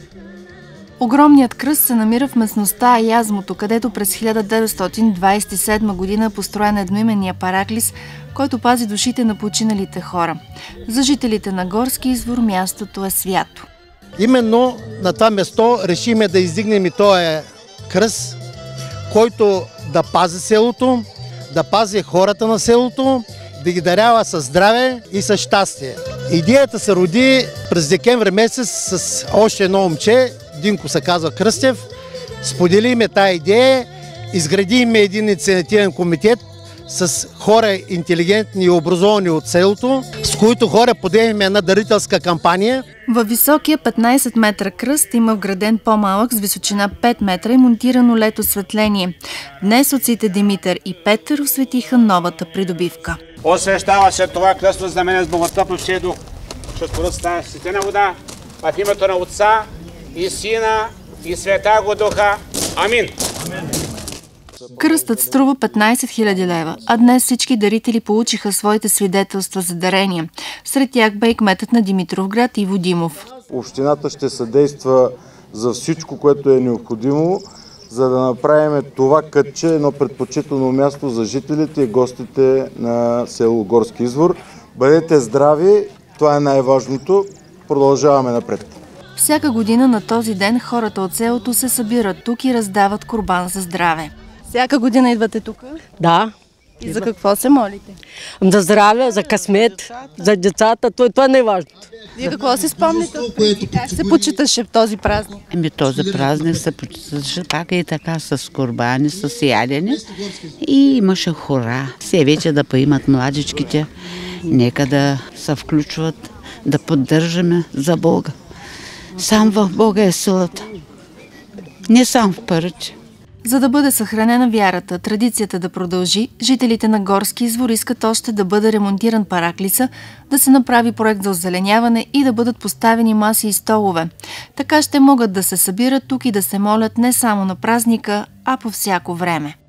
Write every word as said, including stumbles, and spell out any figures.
Огромният кръст се намира в местността Аязмото, където през хиляда деветстотин двадесет и седма година е построен едноименния параклис, който пази душите на починалите хора. За жителите на Горски извор мястото е свято. Именно на това место решиме да издигнем и този кръст, който да пази селото, да пази хората на селото, да ги дарява със здраве и със щастие. Идеята се роди през декември месец с още едно момче, Динко се казва Кръстев. Споделиме тая идея, изградиме един инициативен комитет с хора интелигентни и образовани от селото, с които хора подемем една дарителска кампания. Във високия петнадесет метра кръст има вграден по-малък с височина пет метра и монтирано лед осветление. Днес отците Димитър и Петър осветиха новата придобивка. Освещава се това кръстно знамение с Боготъпнощия дух. Ще според стане светена вода в името на Отца и Сина и Света го Духа. Амин. Кръстът струва петнадесет хиляди лева, а днес всички дарители получиха своите свидетелства за дарения. Сред тях бе и кметът на Димитровград Иво Димов. Общината ще съдейства за всичко, което е необходимо, за да направим това кътче едно предпочитано място за жителите и гостите на село Горски извор. Бъдете здрави, това е най-важното. Продължаваме напред. Всяка година на този ден хората от селото се събират тук и раздават курбан за здраве. Всяка година идвате тук? Да. И за какво се молите? За здраве, за късмет, за децата, това, това е най-важното. Вие какво си спомните? Как се почиташе този празник? Ами този празник се почиташе пак и така с курбани, с ядене и имаше хора. Все вече да поимат младичките, нека да се включват, да поддържаме за Бога. Сам в Бога е силата, не сам в парите. За да бъде съхранена вярата, традицията да продължи, жителите на Горски извор искат още да бъде ремонтиран параклиса, да се направи проект за озеленяване и да бъдат поставени маси и столове. Така ще могат да се събират тук и да се молят не само на празника, а по всяко време.